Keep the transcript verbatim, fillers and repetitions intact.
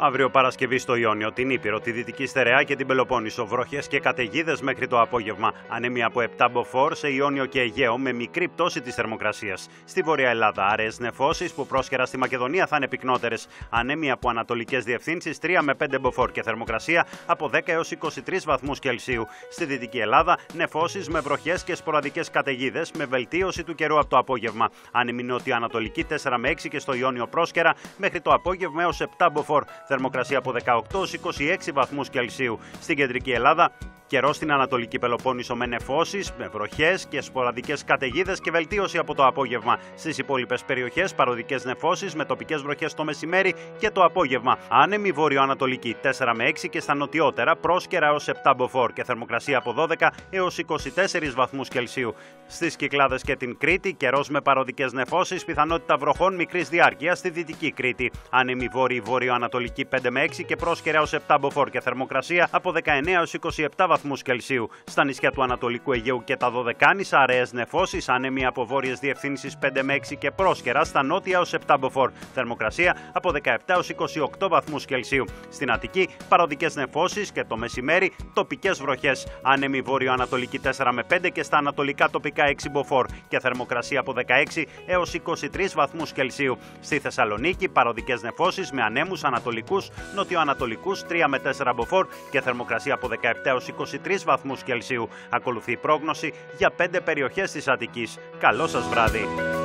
Αύριο Παρασκευή στο Ιόνιο, την Ήπειρο, τη Δυτική Στερεά και την Πελοπόννησο. Βροχές και καταιγίδες μέχρι το απόγευμα. Ανέμοι από επτά μποφόρ σε Ιόνιο και Αιγαίο με μικρή πτώση της θερμοκρασίας. Στη Βόρεια Ελλάδα, άραιες νεφώσεις που πρόσχερα στη Μακεδονία θα είναι πυκνότερες. Ανέμοι από ανατολικές διευθύνσεις τρία με πέντε μποφόρ και θερμοκρασία από δέκα έως είκοσι τρεις βαθμούς Κελσίου. Στη Δυτική Ελλάδα, νεφώσεις με βροχές και σποραδικές καταιγίδες με βελτίωση του καιρού από το απόγευμα. Ανέμοι νοτιοανατολική τέσσερα με έξι και στο Ιόνιο πρόσκαιρα μέχρι το απόγευμα έως επτά μποφόρ. Θερμοκρασία από δεκαοκτώ έως είκοσι έξι βαθμούς Κελσίου. Στην Κεντρική Ελλάδα, καιρό στην Ανατολική Πελοπόννησο με νεφώσεις, με βροχές και σποραδικές καταιγίδες και βελτίωση από το απόγευμα. Στις υπόλοιπες περιοχές, παροδικές νεφώσεις με τοπικές βροχές το μεσημέρι και το απόγευμα. Άνεμη βορειοανατολική τέσσερα με έξι και στα νοτιότερα πρόσκαιρα έως επτά μποφόρ και θερμοκρασία από δώδεκα έως είκοσι τέσσερις βαθμούς Κελσίου. Στις Κυκλάδες και την Κρήτη, καιρός με παροδικές νεφώσεις, πιθανότητα βροχών μικρής διάρκειας στη Δυτική Κρήτη. Άνεμη βόρειο-βορειοανατολική πέντε με έξι και πρόσκαιρα έως επτά μποφόρ και θερμοκρασία από δεκαεννέα έως είκοσι επτά βαθμούς Κελσίου. Στα νησιά του Ανατολικού Αιγαίου και τα Δωδεκάνησα, αραιές νεφώσεις, άνεμοι από βόρειες διευθύνσεις πέντε με έξι και πρόσκαιρα στα νότια έως επτά μποφόρ. Θερμοκρασία από δεκαεπτά έως είκοσι οκτώ βαθμούς Κελσίου. Στην Αττική, παροδικές νεφώσεις και το μεσημέρι τοπικές βροχές. Άνεμοι βόρειο-ανατολική τέσσερα με πέντε και στα ανατολικά τοπικά έξι μποφόρ και θερμοκρασία από δεκαέξι έως είκοσι τρεις βαθμούς Κελσίου. Στη Θεσσαλονίκη, παροδικές νεφώσεις με ανέμους ανατολικούς, νοτιοανατολικούς τρία με τέσσερα μποφόρ και θερμοκρασία από δεκαεπτά έως είκοσι τρεις βαθμούς Κελσίου. Ακολουθεί η πρόγνωση για πέντε περιοχές της Αττικής. Καλό σας βράδυ!